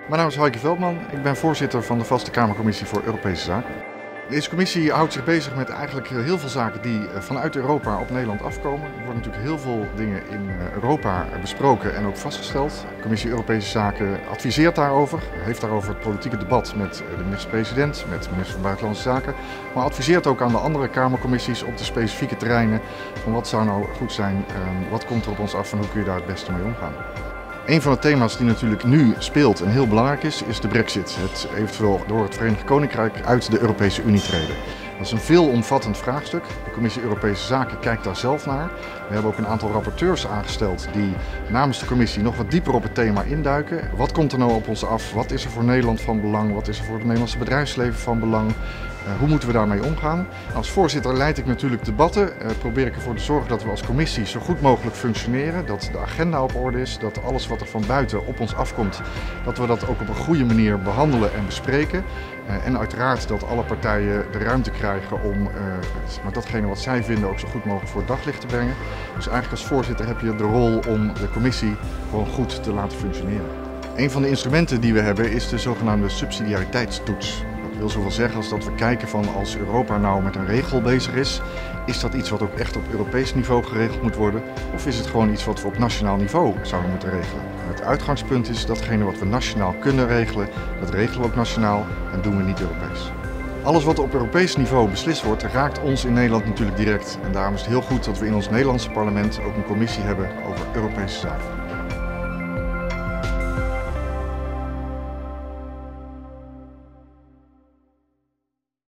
Mijn naam is Heike Veldman, ik ben voorzitter van de Vaste Kamercommissie voor Europese Zaken. Deze commissie houdt zich bezig met eigenlijk heel veel zaken die vanuit Europa op Nederland afkomen. Er worden natuurlijk heel veel dingen in Europa besproken en ook vastgesteld. De Commissie Europese Zaken adviseert daarover, heeft daarover het politieke debat met de minister-president, met de minister van Buitenlandse Zaken. Maar adviseert ook aan de andere Kamercommissies op de specifieke terreinen van wat zou nou goed zijn, wat komt er op ons af en hoe kun je daar het beste mee omgaan. Een van de thema's die natuurlijk nu speelt en heel belangrijk is de Brexit. Het eventueel door het Verenigd Koninkrijk uit de Europese Unie treden. Dat is een veelomvattend vraagstuk. De Commissie Europese Zaken kijkt daar zelf naar. We hebben ook een aantal rapporteurs aangesteld die namens de commissie nog wat dieper op het thema induiken. Wat komt er nou op ons af? Wat is er voor Nederland van belang? Wat is er voor het Nederlandse bedrijfsleven van belang? Hoe moeten we daarmee omgaan? Als voorzitter leid ik natuurlijk debatten. Probeer ik ervoor te zorgen dat we als commissie zo goed mogelijk functioneren. Dat de agenda op orde is. Dat alles wat er van buiten op ons afkomt, dat we dat ook op een goede manier behandelen en bespreken. En uiteraard dat alle partijen de ruimte krijgen om datgene wat zij vinden ook zo goed mogelijk voor het daglicht te brengen. Dus eigenlijk als voorzitter heb je de rol om de commissie gewoon goed te laten functioneren. Een van de instrumenten die we hebben is de zogenaamde subsidiariteitstoets. Dat wil zoveel zeggen als dat we kijken van als Europa nou met een regel bezig is dat iets wat ook echt op Europees niveau geregeld moet worden? Of is het gewoon iets wat we op nationaal niveau zouden moeten regelen? Het uitgangspunt is datgene wat we nationaal kunnen regelen, dat regelen we ook nationaal en doen we niet Europees. Alles wat op Europees niveau beslist wordt, raakt ons in Nederland natuurlijk direct. En daarom is het heel goed dat we in ons Nederlandse parlement ook een commissie hebben over Europese zaken.